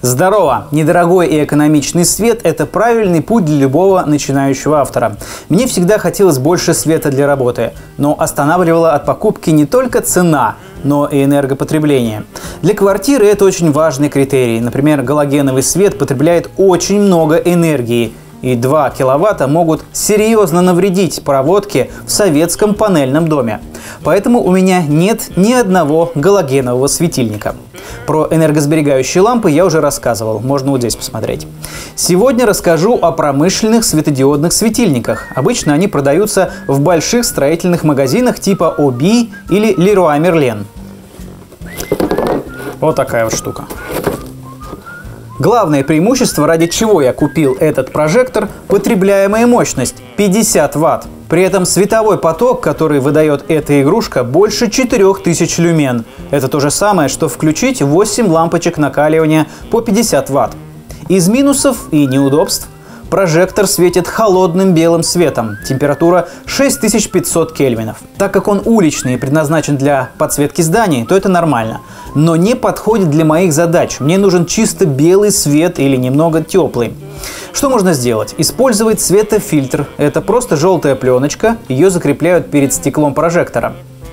Здорово! Недорогой и экономичный свет – это правильный путь для любого начинающего автора. Мне всегда хотелось больше света для работы, но останавливала от покупки не только цена, но и энергопотребление. Для квартиры это очень важный критерий. Например, галогеновый свет потребляет очень много энергии, и 2 киловатта могут серьезно навредить проводке в советском панельном доме. Поэтому у меня нет ни одного галогенового светильника. Про энергосберегающие лампы я уже рассказывал, можно вот здесь посмотреть. Сегодня расскажу о промышленных светодиодных светильниках. Обычно они продаются в больших строительных магазинах типа Obi или Leroy Merlin. Вот такая вот штука. Главное преимущество, ради чего я купил этот прожектор – потребляемая мощность – 50 Вт. При этом световой поток, который выдает эта игрушка, больше 4000 люмен. Это то же самое, что включить 8 лампочек накаливания по 50 Вт. Из минусов и неудобств – прожектор светит холодным белым светом, температура 6500 кельвинов. Так как он уличный и предназначен для подсветки зданий, то это нормально. Но не подходит для моих задач. Мне нужен чисто белый свет или немного теплый. Что можно сделать? Использовать светофильтр. Это просто желтая пленочка, ее закрепляют перед стеклом прожектора.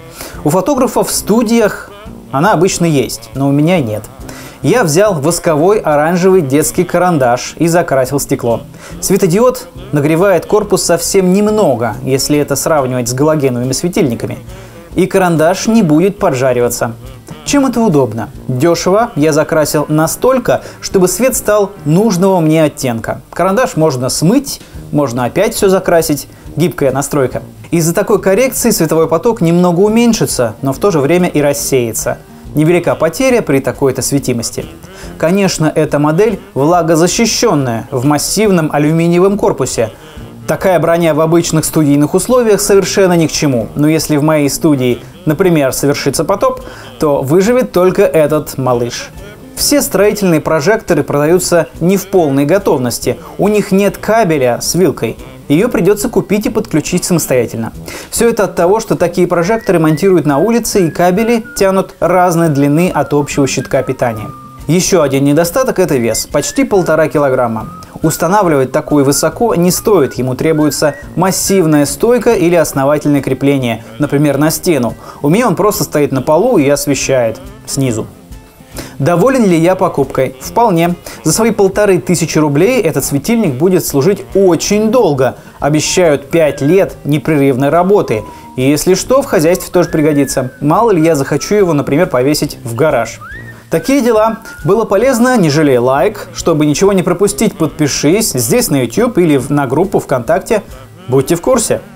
У фотографов в студиях она обычно есть, но у меня нет. Я взял восковой оранжевый детский карандаш и закрасил стекло. Светодиод нагревает корпус совсем немного, если это сравнивать с галогеновыми светильниками. И карандаш не будет поджариваться. Чем это удобно? Дешево я закрасил настолько, чтобы свет стал нужного мне оттенка. Карандаш можно смыть, можно опять все закрасить. Гибкая настройка. Из-за такой коррекции световой поток немного уменьшится, но в то же время и рассеется. Невелика потеря при такой-то светимости. Конечно, эта модель влагозащищенная, в массивном алюминиевом корпусе. Такая броня в обычных студийных условиях совершенно ни к чему. Но если в моей студии, например, совершится потоп, то выживет только этот малыш. Все строительные прожекторы продаются не в полной готовности. У них нет кабеля с вилкой. Ее придется купить и подключить самостоятельно. Все это от того, что такие прожекторы монтируют на улице и кабели тянут разной длины от общего щитка питания. Еще один недостаток – это вес – почти 1,5 килограмма. Устанавливать такой высоко не стоит, ему требуется массивная стойка или основательное крепление, например, на стену. У меня он просто стоит на полу и освещает снизу. Доволен ли я покупкой? Вполне. За свои 1500 рублей этот светильник будет служить очень долго. Обещают 5 лет непрерывной работы. И если что, в хозяйстве тоже пригодится. Мало ли я захочу его, например, повесить в гараж. Такие дела. Было полезно, не жалей лайк. Чтобы ничего не пропустить, подпишись здесь на YouTube или на группу ВКонтакте. Будьте в курсе.